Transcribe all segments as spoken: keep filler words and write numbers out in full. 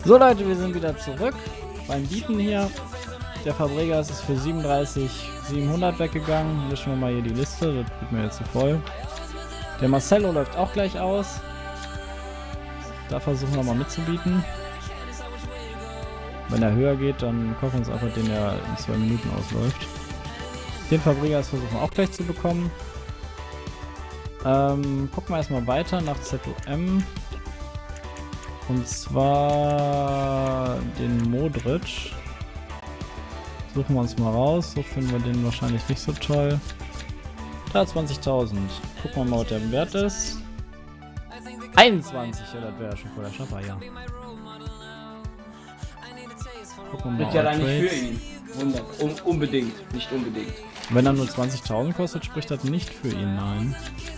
So Leute, wir sind wieder zurück beim Bieten hier. Der Fabregas ist für siebenunddreißig siebenhundert weggegangen. Mischen wir mal hier die Liste, das wird mir jetzt zu voll. Der Marcelo läuft auch gleich aus. Da versuchen wir mal mitzubieten. Wenn er höher geht, dann kaufen wir uns einfach den, der in zwei Minuten ausläuft. Den Fabregas versuchen wir auch gleich zu bekommen. Ähm, gucken wir erstmal weiter nach Z O M. Und zwar den Modric. Suchen wir uns mal raus. So finden wir den wahrscheinlich nicht so toll. dreihundertzwanzigtausend. Gucken wir mal, was der Wert ist. einundzwanzig, ja, das wäre ja schon voll der Schnapper, ja. Gucken wir mal. Wird ja dann nicht für ihn. Un unbedingt, nicht unbedingt. Wenn er nur zwanzigtausend kostet, spricht das nicht für ihn, nein.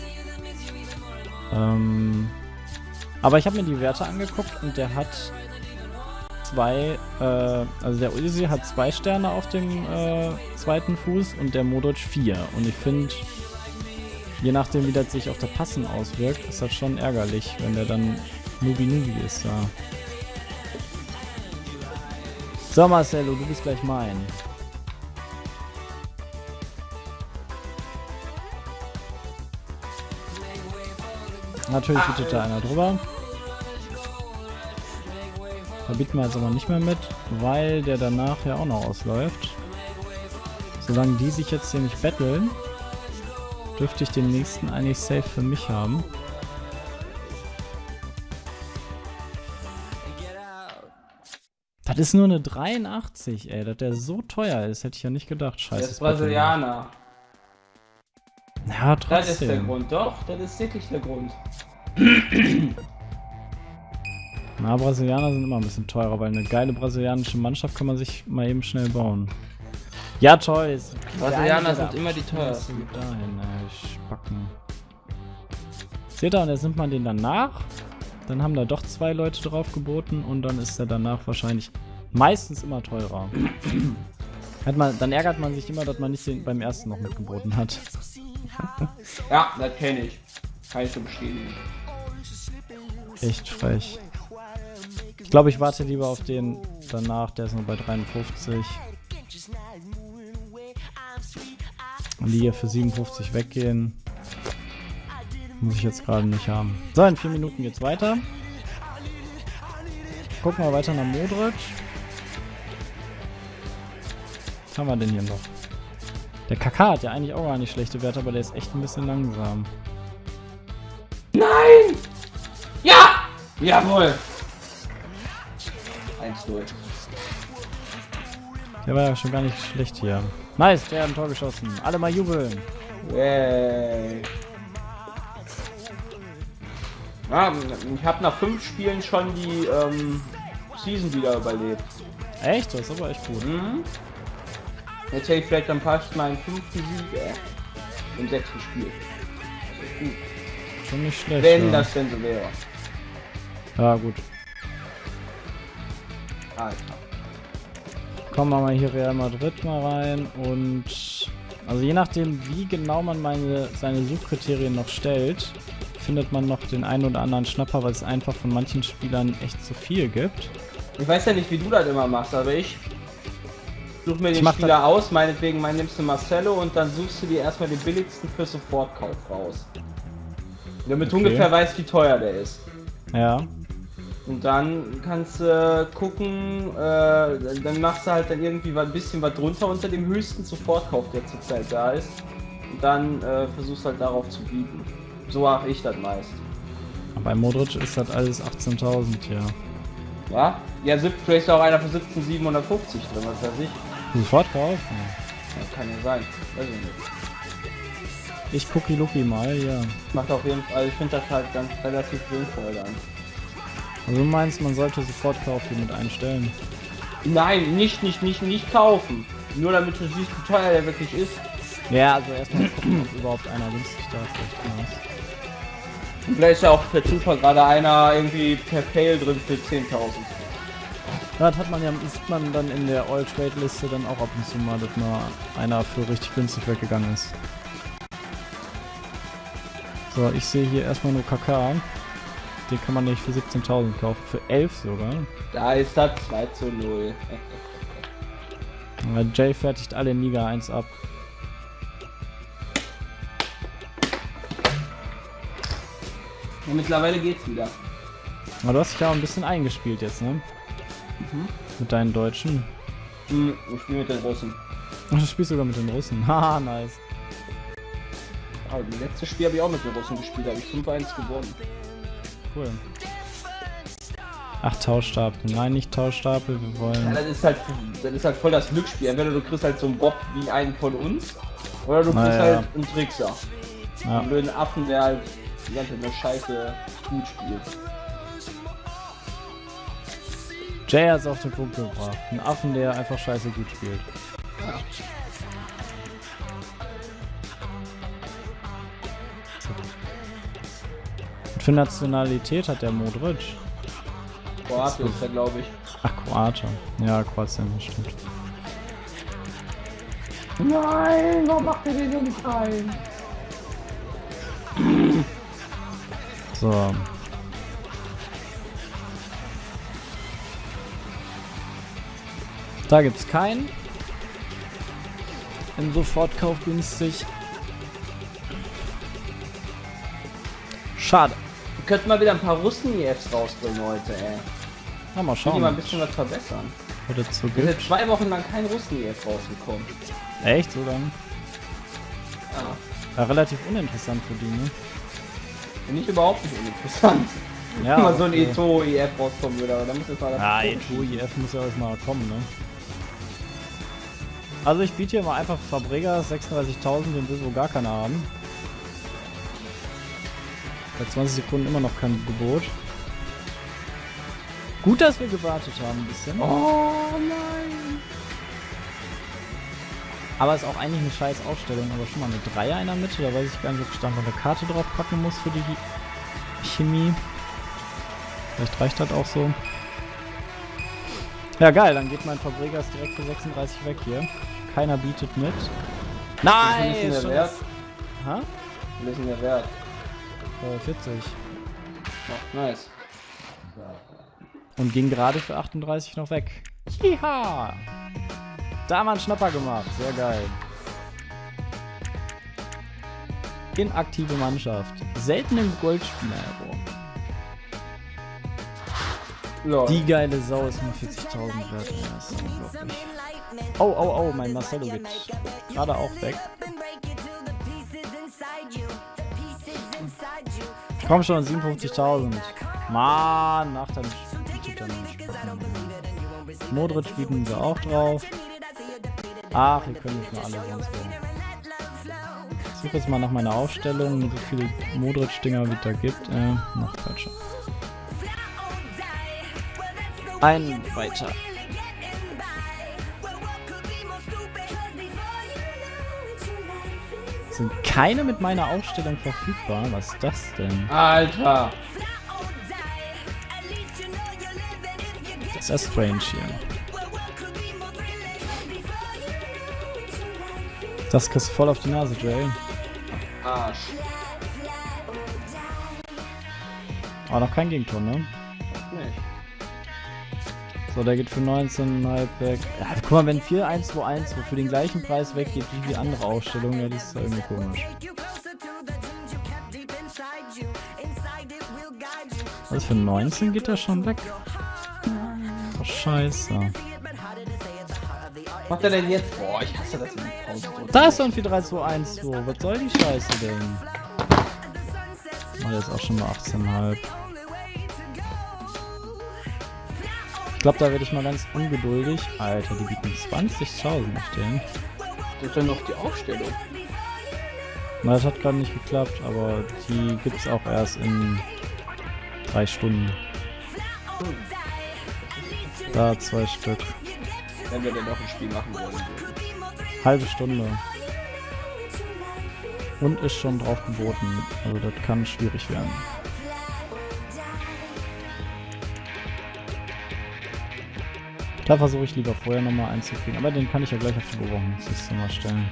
Ähm, aber ich habe mir die Werte angeguckt und der hat zwei, äh, also der Uzi hat zwei Sterne auf dem äh, zweiten Fuß und der Modric vier. Und ich finde, je nachdem wie das sich auf der Passen auswirkt, ist das schon ärgerlich, wenn der dann Nubi-Nubi ist da. So Marcelo, du bist gleich mein. Natürlich bietet da einer drüber. Da bieten wir jetzt aber nicht mehr mit, weil der danach ja auch noch ausläuft. Solange die sich jetzt hier nicht betteln, dürfte ich den nächsten eigentlich safe für mich haben. Das ist nur eine dreiundachtzig, ey. Dass der so teuer ist, hätte ich ja nicht gedacht. Scheiße. Der ist Brasilianer. Ja, trotzdem. Das ist der Grund, doch. Das ist wirklich der Grund. Na, Brasilianer sind immer ein bisschen teurer, weil eine geile brasilianische Mannschaft kann man sich mal eben schnell bauen. Ja, toll. Brasilianer sind immer die teuersten. Dahin, ey, Spacken. Seht ihr, und jetzt nimmt man den danach. Dann haben da doch zwei Leute drauf geboten und dann ist er danach wahrscheinlich meistens immer teurer. Hat man, dann ärgert man sich immer, dass man nicht den beim ersten noch mitgeboten hat. Ja, das kenne ich. Kann ich so bestätigen. Echt frech. Ich glaube, ich warte lieber auf den danach, der ist nur bei dreiundfünfzig. Und die hier für siebenundfünfzig weggehen. Muss ich jetzt gerade nicht haben. So, in vier Minuten geht's weiter. Gucken wir weiter nach Modric. Was haben wir denn hier noch? Der K K hat ja eigentlich auch gar nicht schlechte Werte, aber der ist echt ein bisschen langsam. Nein! Ja! Jawohl! eins null. Der war ja schon gar nicht schlecht hier. Nice, der hat ein Tor geschossen. Alle mal jubeln. Yay. Ja, ich habe nach fünf Spielen schon die ähm, Season wieder überlebt. Echt? Das ist aber echt gut. Mhm. Jetzt hätte ich vielleicht dann fast meinen fünften Sieg äh, im sechsten Spiel. Das ist gut. Schon nicht schlecht. Wenn ja. das denn so wäre. Ja, gut. Alter. Kommen wir mal hier Real Madrid mal rein und also je nachdem wie genau man meine, seine Suchkriterien noch stellt, findet man noch den einen oder anderen Schnapper, weil es einfach von manchen Spielern echt zu viel gibt. Ich weiß ja nicht, wie du das immer machst, aber ich suche mir Ich den mach Spieler aus, meinetwegen mein nimmst du Marcelo und dann suchst du dir erstmal den billigsten für Sofortkauf raus. Damit du Okay. ungefähr weißt, wie teuer der ist. Ja. Und dann kannst du äh, gucken, äh, dann machst du halt dann irgendwie ein bisschen was drunter unter dem höchsten Sofortkauf, der zurzeit da ist. Und dann äh, versuchst halt darauf zu bieten. So mache ich das meist. Bei Modric ist das alles achtzehntausend, ja. Ja? Ja, vielleicht ist auch einer für siebzehn siebenhundertfünfzig drin, was weiß ich. Sofort kaufen. Ja, kann ja sein. Weiß ich nicht. Ich gucki Lucky mal, ja. Macht auf jeden Fall, also ich finde das halt ganz relativ sinnvoll dann. Also du meinst, man sollte Sofortkauf hier mit einstellen? Nein, nicht, nicht, nicht, nicht kaufen. Nur damit du siehst, wie teuer der wirklich ist. Ja, also erstmal gucken, ob überhaupt einer günstig da ist. Und vielleicht ist ja auch per Zufall gerade einer irgendwie per Fail drin für zehntausend. Ja, das hat man ja, sieht man dann in der All-Trade-Liste dann auch ab und zu mal, dass mal einer für richtig günstig weggegangen ist. So, ich sehe hier erstmal nur K K. Den kann man nicht für siebzehntausend kaufen, für elf sogar. Da ist das zwei zu null. Aber Jay fertigt alle in Liga eins ab. Ja, mittlerweile geht's wieder. Aber du hast dich ja auch ein bisschen eingespielt jetzt, ne? Mhm. Mit deinen Deutschen. Hm, ich spiele mit den Russen. Ach, du spielst sogar mit den Russen. Haha, nice. Aber das letzte Spiel habe ich auch mit den Russen gespielt, da habe ich fünf eins gewonnen. Cool. Ach, Tauschstapel. Nein, nicht Tauschstapel, wir Ja, wollen... das ist halt das ist halt voll das Glücksspiel. Entweder du kriegst halt so einen Bob wie einen von uns, oder du kriegst Na ja. halt einen Trickser. Ja. Einen blöden Affen, der halt die ganze Zeit nur Scheiße gut spielt. Jay hat es auf den Punkt gebracht. Ein Affen, der einfach scheiße gut spielt. Ja. Und für Nationalität hat der Modric. Kroatien ist ja, glaube ich. Ach, Kroate. Ja, Kroatien, stimmt. Nein, warum macht ihr den so nicht rein? So. Da gibt's keinen. Im Sofortkauf günstig. Schade. Wir könnten mal wieder ein paar Russen-E Fs rausbringen heute, ey. Na, mal Ich will schauen, mal ein bisschen was verbessern. was dazu Wir sind gibt. zwei Wochen lang kein Russen-E F rausgekommen. Echt, so lang? Ja. Ja, relativ uninteressant für die, ne? Finde ich überhaupt nicht uninteressant. Ja, Wenn mal so ein okay. Eto-E F rauskommen würde, aber dann muss jetzt mal das. Ja, E T O I F muss ja auch mal kommen, ne? Also ich biete hier mal einfach Fabregas sechsunddreißigtausend, den will wohl gar keiner haben. Bei zwanzig Sekunden immer noch kein Gebot. Gut, dass wir gewartet haben ein bisschen. Oh nein! Aber ist auch eigentlich eine scheiß Aufstellung. Aber schon mal eine Dreier in der Mitte. Da weiß ich gar nicht, ob ich da noch eine Karte drauf packen muss für die Chemie. Vielleicht reicht das auch so. Ja geil, dann geht mein Fabregas direkt für sechsunddreißig weg hier. Keiner bietet mit. Nein! Wie viel ist denn der schon Wert? das- Ha? Wie viel ist denn der Wert? Äh, vierzig. Oh, nice. Und ging gerade für achtunddreißig noch weg. Jiha! Da haben wir einen Schnapper gemacht. Sehr geil. Inaktive Mannschaft. Selten im Goldspieler herum. Lol. Die geile Sau ist nur vierzigtausend wert. Ja, das ist unglaublich. Oh, oh, oh, mein Marcelovic. Gerade auch weg. Komm schon, siebenundfünfzigtausend. Mann, nach dem bietet er nicht. Modric bieten wir auch drauf. Ach, wir können nicht mal alle sonst werden. Ich suche jetzt mal nach meiner Aufstellung, wie viele Modric-Dinger wie es da gibt. Äh, noch falscher. Ein weiter. Sind keine mit meiner Aufstellung verfügbar? Was ist das denn? Alter! Das ist strange hier. Das kriegst du voll auf die Nase, Jay. Arsch. Aber noch kein Gegentor, ne? Nicht. So, der geht für neunzehn Komma fünf weg. Ja, guck mal, wenn vier eins zwei eins für den gleichen Preis weggeht wie die andere Ausstellung, ja, das ist ja irgendwie komisch. Was für neunzehn geht der schon weg? Oh, scheiße. Was macht er denn jetzt? Boah, ich hasse das in die Pause. Da ist doch ein vier drei zwei eins zwei. Was soll die Scheiße denn? Mach jetzt auch schon mal achtzehn Komma fünf. Ich glaube, da werde ich mal ganz ungeduldig. Alter, die bieten zwanzigtausend auf den. Das ist ja noch die Aufstellung. Na, das hat gerade nicht geklappt, aber die gibt's auch erst in drei Stunden. Da zwei Stück. Wenn wir denn noch ein Spiel machen wollen würden. Halbe Stunde. Und ist schon drauf geboten. Also das kann schwierig werden. Da versuche ich lieber vorher nochmal einzukriegen. Aber den kann ich ja gleich auf die Beobachtungsliste stellen.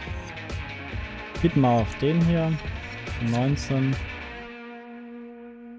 Bieten mal auf den hier. Für neunzehn.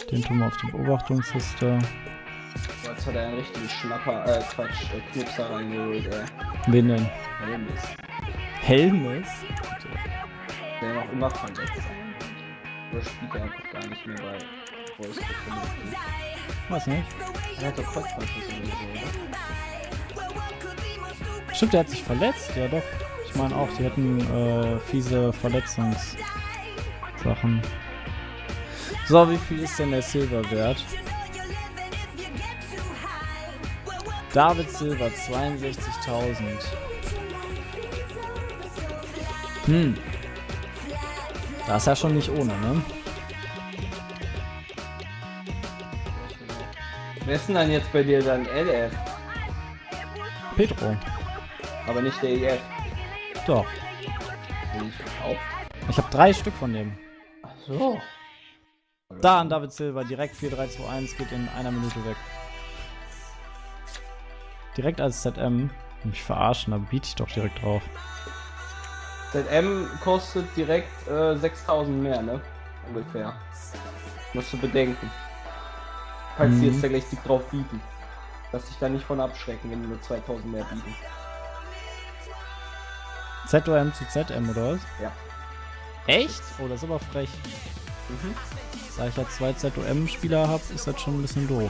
Den tun wir auf die Beobachtungsliste. So, jetzt hat er einen richtigen Schnapper, äh, Quatsch, äh, Knipser reingeholt, ey. Wen denn? Helmes. Helmes? Der noch immer verletzt. Oder spielt er einfach gar nicht mehr bei Voice Recognition? Was nicht? Er hat doch Kreuzbandriss oder so, oder? Stimmt, der hat sich verletzt? Ja doch. Ich meine auch, die hatten äh, fiese Verletzungssachen. So, wie viel ist denn der Silver wert? David Silver, zweiundsechzigtausend. Hm. Das ist ja schon nicht ohne, ne? Wer ist denn dann jetzt bei dir dann L F? Pedro. Aber nicht der E F. Doch. Den ich verkauft? Ich habe drei Stück von dem. Ach so. Da an David Silver, direkt vier drei zwei eins, geht in einer Minute weg. Direkt als Z M. Mich verarschen, da biete ich doch direkt drauf. Z M kostet direkt äh, sechstausend mehr, ne? Ungefähr. Musst du bedenken. Falls Mhm. die jetzt da gleich dick drauf bieten. Lass dich da nicht von abschrecken, wenn die nur zweitausend mehr bieten. Z O M zu Z M oder was? Ja. Echt? Oh, das ist aber frech. Mhm. Da ich ja zwei Z O M-Spieler habe, ist das schon ein bisschen doof.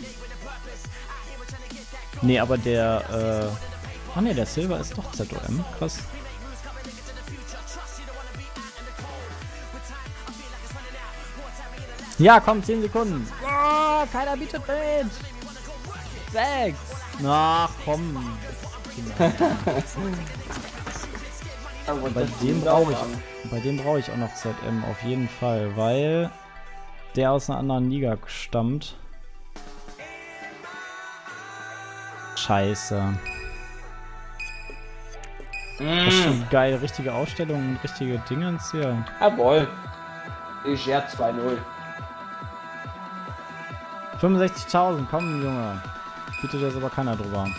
Nee, aber der, äh... Ach ne, der Silver ist doch Z O M. Krass. Ja, komm, zehn Sekunden. Oh, keiner bietet mit. sechs. Ach, komm. Aber Bei das dem sieht brauche auch ich, an. bei dem brauche ich auch noch Z M auf jeden Fall, weil der aus einer anderen Liga stammt. Scheiße. Das ist schon geil, richtige Ausstellungen und richtige Dingens hier. Jawohl. Ich ja zwei null. fünfundsechzigtausend, komm Junge. Bietet jetzt aber keiner drüber.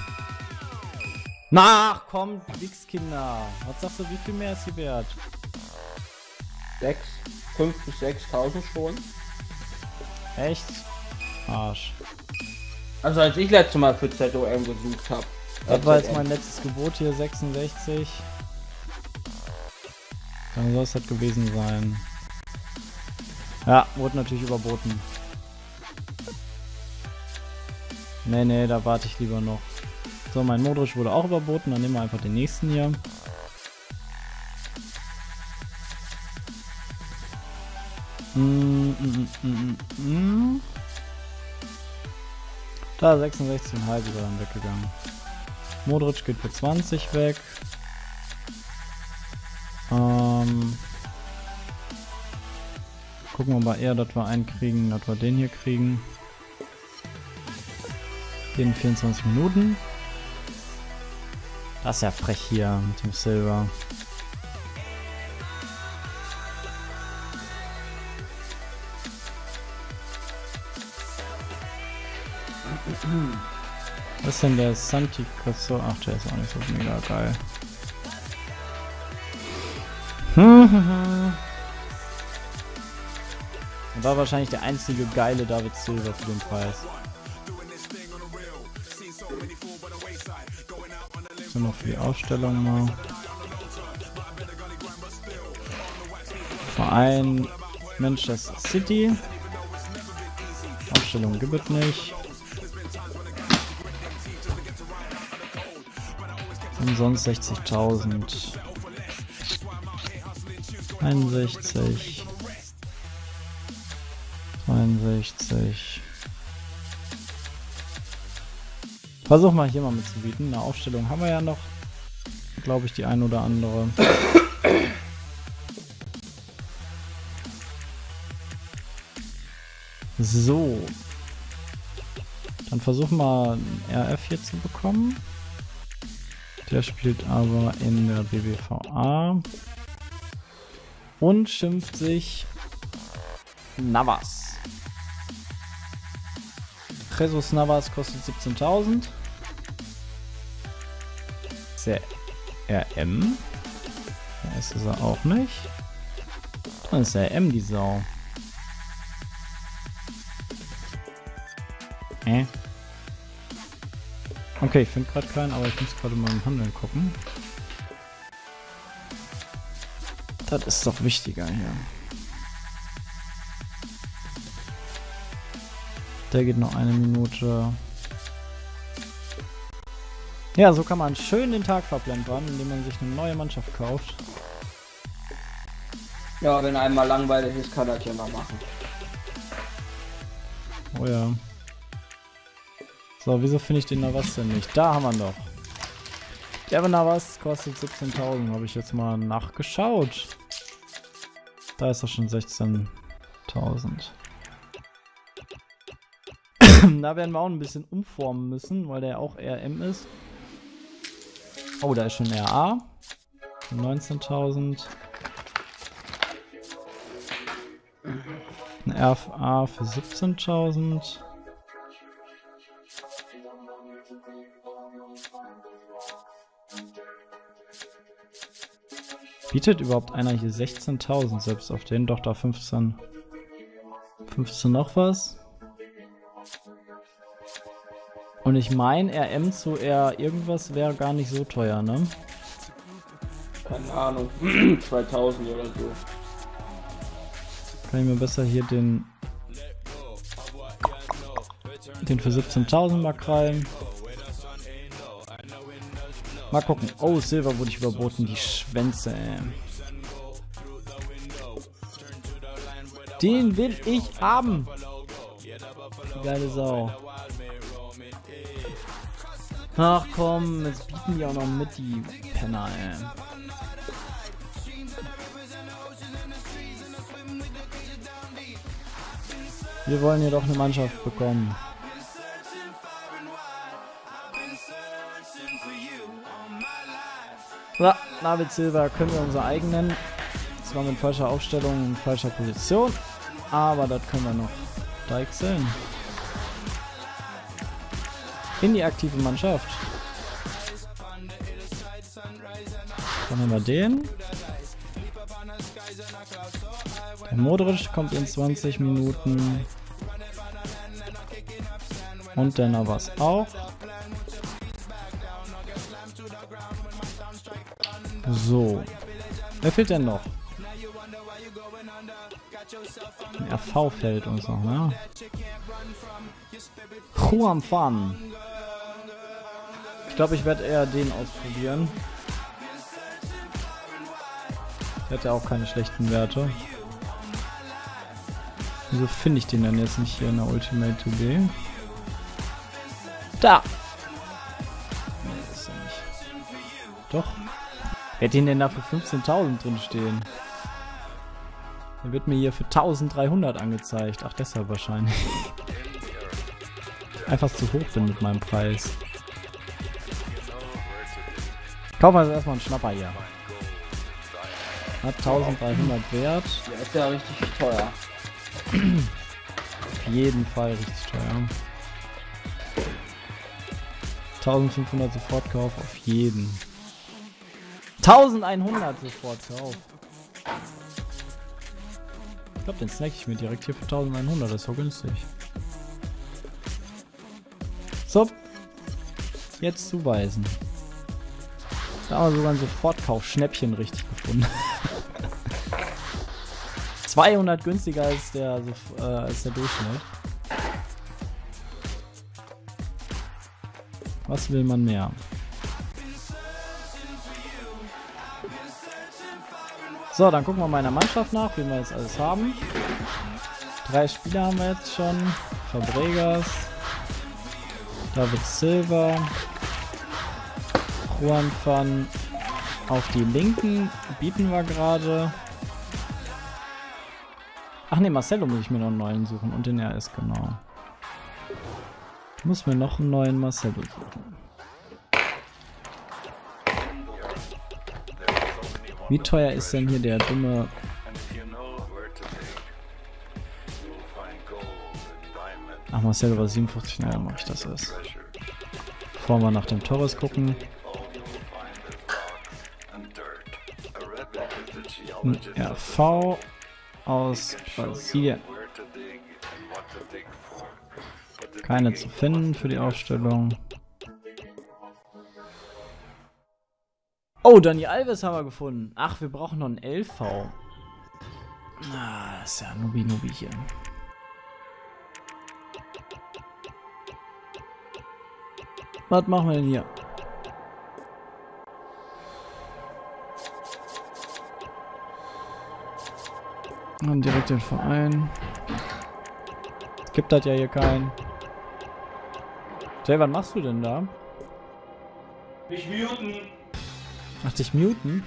Na, komm, Wichskinder. Was sagst du, wie viel mehr ist sie wert? sechs, fünf bis sechstausend schon. Echt? Arsch. Also als ich letztes Mal für Z O M gesucht habe. Das war jetzt mein letztes Gebot hier, sechsundsechzig. Dann soll es das gewesen sein. Ja, wurde natürlich überboten. Nee, nee, da warte ich lieber noch. So, mein Modric wurde auch überboten, dann nehmen wir einfach den nächsten hier. Mm, mm, mm, mm, mm. Da sechsundsechzig Komma fünf ist er dann weggegangen. Modric geht für zwanzig weg. Ähm, gucken wir mal eher, dass wir einen kriegen, dass wir den hier kriegen. Den vierundzwanzig Minuten. Das ist ja frech hier mit dem Silver. Was ist denn der Santi Casso? Ach, der ist auch nicht so mega geil. War wahrscheinlich der einzige geile David Silva für den Preis. So, noch für die Ausstellung mal. Verein Manchester City. Ausstellung gibt es nicht. Und sonst sechzigtausend. einundsechzig. zweiundsechzig. Versuch mal hier mal mitzubieten. Eine Aufstellung haben wir ja noch, glaube ich, die ein oder andere. So. Dann versuchen wir einen R F hier zu bekommen. Der spielt aber in der B B V A. Und schimpft sich Navas. Jesus Navas kostet siebzehntausend. Ist der R M? Da ist er auch nicht. Dann ist der R M die Sau. Äh. Okay, ich finde gerade keinen, aber ich muss gerade mal im Handeln gucken. Das ist doch wichtiger hier. Der geht noch eine Minute. Ja, so kann man schön den Tag verplempern, indem man sich eine neue Mannschaft kauft. Ja, wenn einmal langweilig ist, kann das ja mal machen. Oh ja. So, wieso finde ich den Navas denn nicht? Da haben wir ihn doch. Der Navas kostet siebzehntausend. Habe ich jetzt mal nachgeschaut. Da ist doch schon sechzehntausend. Da werden wir auch ein bisschen umformen müssen, weil der auch R M ist. Oh, da ist schon R A. neunzehntausend. Ein R A für siebzehntausend. Bietet überhaupt einer hier sechzehntausend selbst auf den? Doch, da fünfzehn. fünfzehn noch was. Und ich meine, R M zu R irgendwas wäre gar nicht so teuer, ne? Keine Ahnung. zweitausend oder so. Kann ich mir besser hier den den für siebzehntausend mal krallen. Mal gucken. Oh, Silver wurde ich überboten. Die Schwänze, ey. Den will ich haben. Die geile Sau. Ach komm, jetzt bieten die auch noch mit, die Penner, ey. Wir wollen hier doch eine Mannschaft bekommen. So, David Silva können wir unser eigenen. Zwar mit falscher Aufstellung und falscher Position, aber das können wir noch deichseln. In die aktive Mannschaft. Dann haben wir den. Der Modric kommt in zwanzig Minuten. Und der Navas auch. So. Wer fehlt denn noch? Ein R V fällt uns noch, ne? Juan Fan. Ich glaube, ich werde eher den ausprobieren. Der hat ja auch keine schlechten Werte. Wieso finde ich den denn jetzt nicht hier in der Ultimate to be? Da! Nee, ist er nicht. Doch. Wer hat den denn da für fünfzehntausend drin stehen? Der wird mir hier für eintausenddreihundert angezeigt. Ach, deshalb wahrscheinlich. Einfach zu hoch bin mit meinem Preis. Kaufen wir also erstmal einen Schnapper hier. Hat eintausenddreihundert wert. Der ist ja richtig teuer. Auf jeden Fall richtig teuer. eintausendfünfhundert Sofortkauf auf jeden. eintausendeinhundert Sofortkauf. Ich glaube, den snack ich mir direkt hier für eintausendeinhundert. Das ist so günstig. So. Jetzt zuweisen. Da haben wir sogar ein Sofortkauf-Schnäppchen richtig gefunden. zweihundert günstiger als der, äh, als der Durchschnitt. Was will man mehr? So, dann gucken wir meiner Mannschaft nach, wie wir jetzt alles haben. Drei Spieler haben wir jetzt schon. Fabregas, David Silva, Juan Fan. Auf die linken bieten wir gerade. Ach ne, Marcelo muss ich mir noch einen neuen suchen und den R S, genau. Ich muss mir noch einen neuen Marcelo suchen. Wie teuer ist denn hier der dumme... Ach, Marcelo war siebenundfünfzig, naja, mach ich das erst. Bevor wir nach dem Torres gucken. Ein R V aus Brasilien. Keine zu finden für die Aufstellung. Oh, Dani Alves haben wir gefunden. Ach, wir brauchen noch einen L V. Ah, ist ja Nubi Nubi hier. Was machen wir denn hier? Und direkt den Verein. Gibt das ja hier keinen. Jay, was machst du denn da? Mich muten. Ach, dich muten?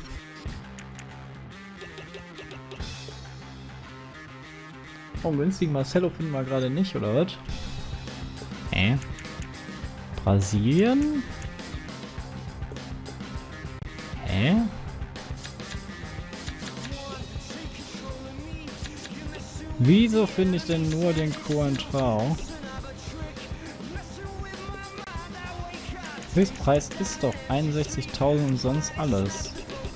Oh, günstigen Marcelo finden wir gerade nicht, oder was? Hä? Brasilien? Hä? Wieso finde ich denn nur den Coentrao? Höchstpreis ist doch einundsechzigtausend und sonst alles.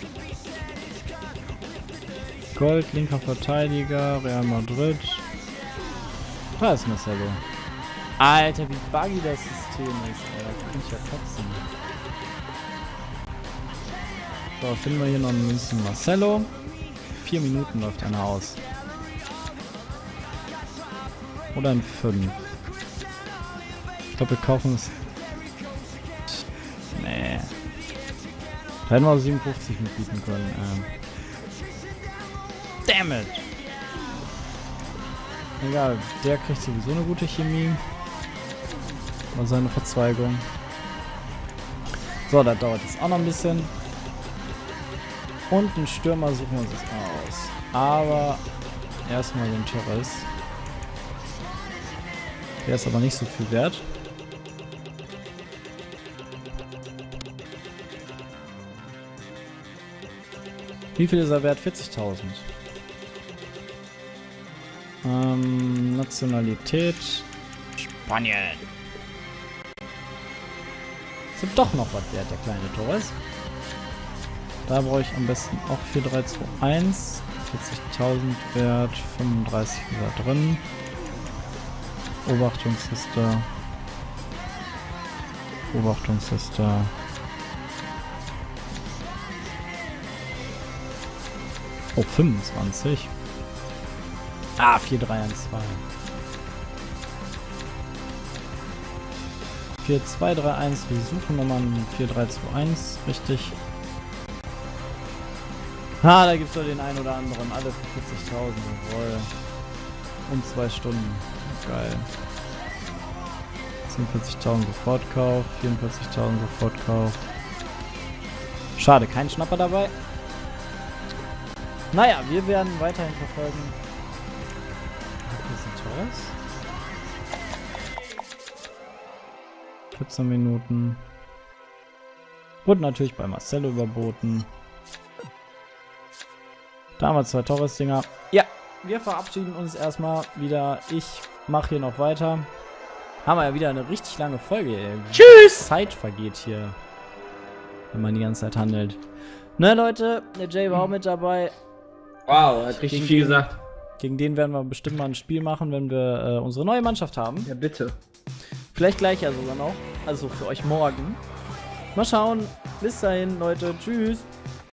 Gold, linker Verteidiger, Real Madrid. Da ist Marcelo. Alter, wie buggy das System ist, Alter. Da kann ich ja kotzen. So, finden wir hier noch ein bisschen Marcelo. Vier Minuten läuft einer aus. Oder in fünf. Ich glaube, wir kaufen es. Nee. Da hätten wir auch siebenundfünfzig mitbieten können. Ähm. Damn it! Egal, der kriegt sowieso eine gute Chemie. War seine Verzweigung. So, da dauert es auch noch ein bisschen. Und einen Stürmer suchen wir uns jetzt mal aus. Aber erstmal den Torres. Der ist aber nicht so viel wert. Wie viel ist er wert? vierzigtausend. Ähm, Nationalität. Spanien. Ist ja doch noch was wert, der kleine Torres. Da brauche ich am besten auch vier drei zwei eins. vierzigtausend wert. fünfunddreißig ist da drin. Beobachtungsliste. Beobachtungsliste. Oh, fünfundzwanzig. Ah, vier drei eins zwei. vier zwei drei eins. Wir suchen nochmal einen vier drei zwei eins. Richtig. Ah, da gibt es doch den einen oder anderen. Alle für vierzigtausend. Jawohl. Um zwei Stunden. Geil. siebenundvierzigtausend Sofortkauf. vierundvierzigtausend Sofortkauf. Schade, kein Schnapper dabei. Naja, wir werden weiterhin verfolgen. Hier ist ein Torres. vierzehn Minuten. Wurde natürlich bei Marcelo überboten. Da haben wir zwei Torres-Dinger. Ja, wir verabschieden uns erstmal wieder. Ich mache hier noch weiter. Haben wir ja wieder eine richtig lange Folge. Ey. Tschüss! Zeit vergeht hier. Wenn man die ganze Zeit handelt. Ne, Leute, der Jay war auch mit dabei. Wow, er hat richtig Gegen viel den- gesagt. Gegen den werden wir bestimmt mal ein Spiel machen, wenn wir äh, unsere neue Mannschaft haben. Ja, bitte. Vielleicht gleich ja sogar noch. Also für euch morgen. Mal schauen. Bis dahin, Leute. Tschüss.